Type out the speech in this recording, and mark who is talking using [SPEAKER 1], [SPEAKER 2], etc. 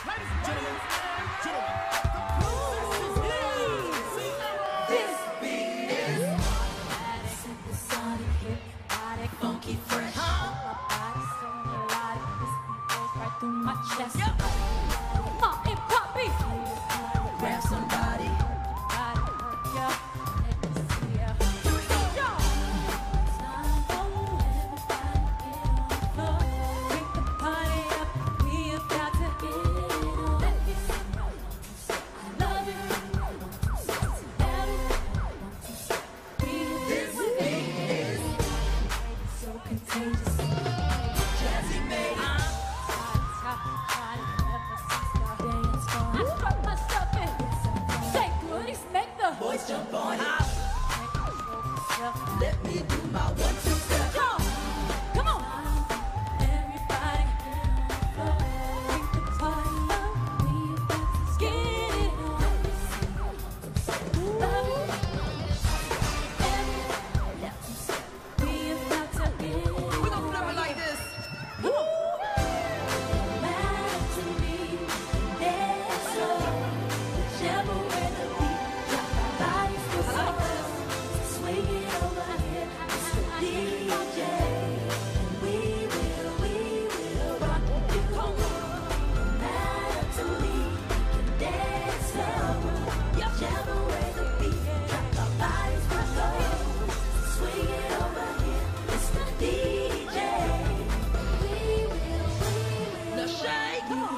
[SPEAKER 1] This beat is supersonic, hypnotic, funky, fresh. My body's so melodic, this beat goes right through my chest. And poppy, grab somebody, let me see ya. Bring the party up, we about to get it on. Let me see ya. I love it. This beat is so contagious. Jazzy made it. I struck my stuff in. Say goodies, make the boys jump on it. Let me do my 1, 2 step. Come on. Everybody, bring the party up. We about to get it on. Love it. We about to get it on.
[SPEAKER 2] We gon' flip it like this.
[SPEAKER 1] Matter to me, there's so whichever way the beat drop, our bodies go so. Swing it over here, Mr. DJ, and we will rock you. Matter to me, dance slow, whichever way the beat drop, our bodies go so. Swing it over here, Mr. DJ, we will.
[SPEAKER 2] Now shake.